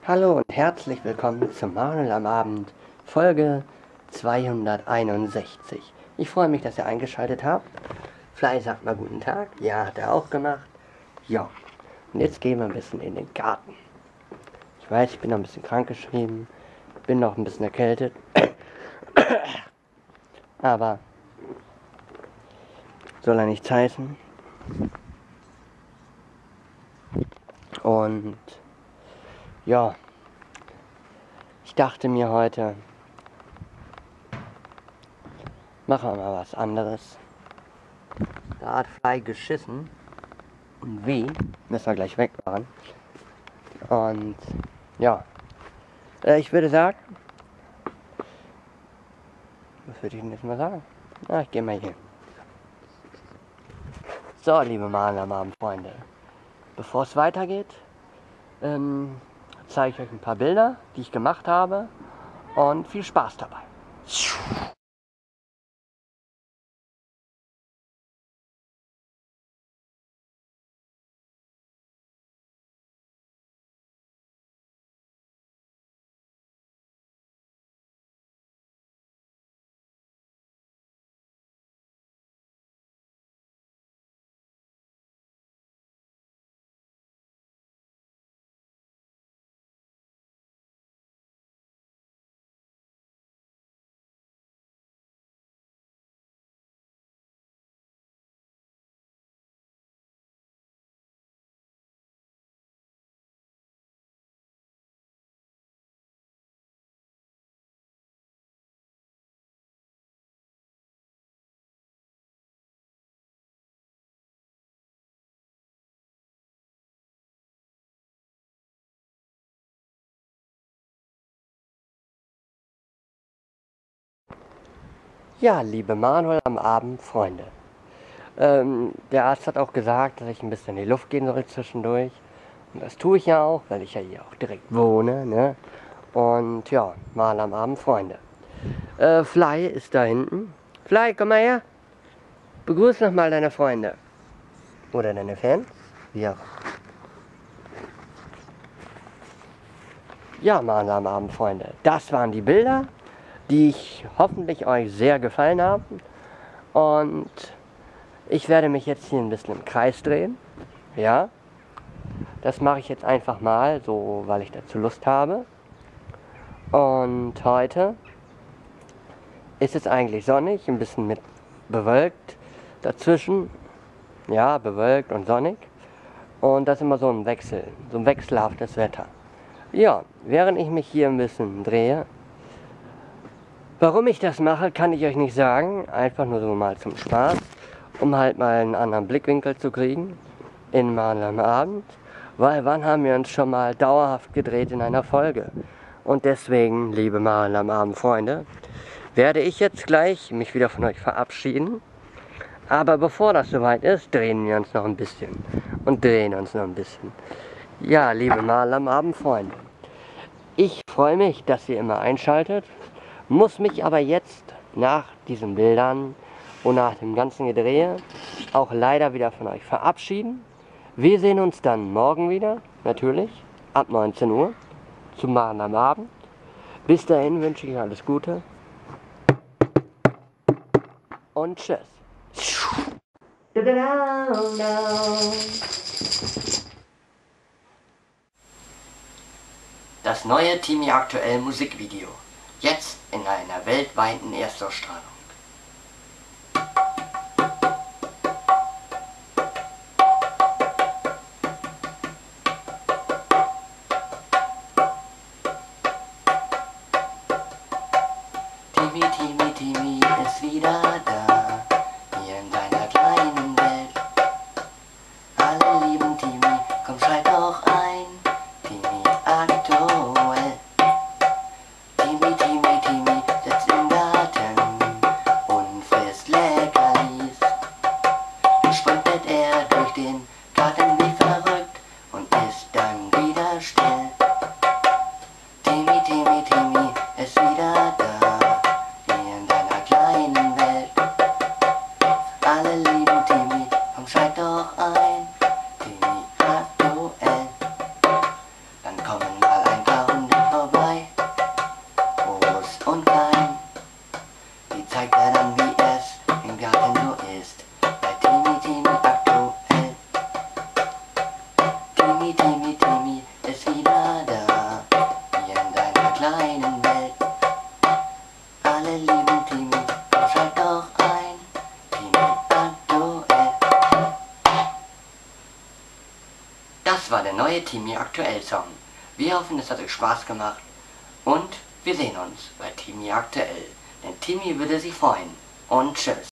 Hallo und herzlich willkommen zum Manuel am Abend, Folge 261. Ich freue mich, dass ihr eingeschaltet habt. Fly sagt mal guten Tag. Ja, hat er auch gemacht. Ja, und jetzt gehen wir ein bisschen in den Garten. Ich weiß, ich bin noch ein bisschen krankgeschrieben, bin noch ein bisschen erkältet. Aber soll er nichts heißen. Und ja, ich dachte mir heute, machen wir mal was anderes. Da hat Fly geschissen. Und wie? Müssen wir gleich wegmachen. Und ja, ich würde sagen, was würde ich denn jetzt mal sagen? Na, ich gehe mal hier. So, liebe Maler am Abend, Freunde. Bevor es weitergeht, zeige ich euch ein paar Bilder, die ich gemacht habe. Und viel Spaß dabei. Ja, liebe Manuel am Abend, Freunde. Der Arzt hat auch gesagt, dass ich ein bisschen in die Luft gehen soll zwischendurch. Und das tue ich ja auch, weil ich ja hier auch direkt wohne, ne? Und ja, mal am Abend, Freunde. Fly ist da hinten. Fly, komm mal her. Begrüß noch mal deine Freunde. Oder deine Fans. Wie auch. Ja, mal am Abend, Freunde. Das waren die Bilder, die ich hoffentlich euch sehr gefallen haben. Und ich werde mich jetzt hier ein bisschen im Kreis drehen. Ja. Das mache ich jetzt einfach mal, so weil ich dazu Lust habe. Und heute ist es eigentlich sonnig, ein bisschen mit bewölkt dazwischen. Ja, bewölkt und sonnig. Und das ist immer so ein Wechsel, so ein wechselhaftes Wetter. Ja, während ich mich hier ein bisschen drehe, warum ich das mache, kann ich euch nicht sagen. Einfach nur so mal zum Spaß, um halt mal einen anderen Blickwinkel zu kriegen in mal am Abend. Weil wann haben wir uns schon mal dauerhaft gedreht in einer Folge? Und deswegen, liebe Mal am Abend Freunde, werde ich jetzt gleich mich wieder von euch verabschieden. Aber bevor das soweit ist, drehen wir uns noch ein bisschen. Und drehen uns noch ein bisschen. Ja, liebe Mal am Abend Freunde, ich freue mich, dass ihr immer einschaltet, muss mich aber jetzt nach diesen Bildern und nach dem ganzen Gedrehe auch leider wieder von euch verabschieden. Wir sehen uns dann morgen wieder, natürlich, ab 19 Uhr, zum Machen am Abend. Bis dahin wünsche ich euch alles Gute und tschüss. Das neue Timi Aktuell Musikvideo, jetzt in einer weltweiten Erstausstrahlung. Timi ist wieder da, hier in deiner kleinen Welt. Alle lieben Timi, komm schalt doch ein, Timi aktuell. Timi, sitzt im Garten, kleinen Welt. Alle lieben Timmy, schalt doch ein, Timmy aktuell. Das war der neue Timmy aktuell Song. Wir hoffen, es hat euch Spaß gemacht und wir sehen uns bei Timmy aktuell. Denn Timmy würde sich freuen. Und tschüss.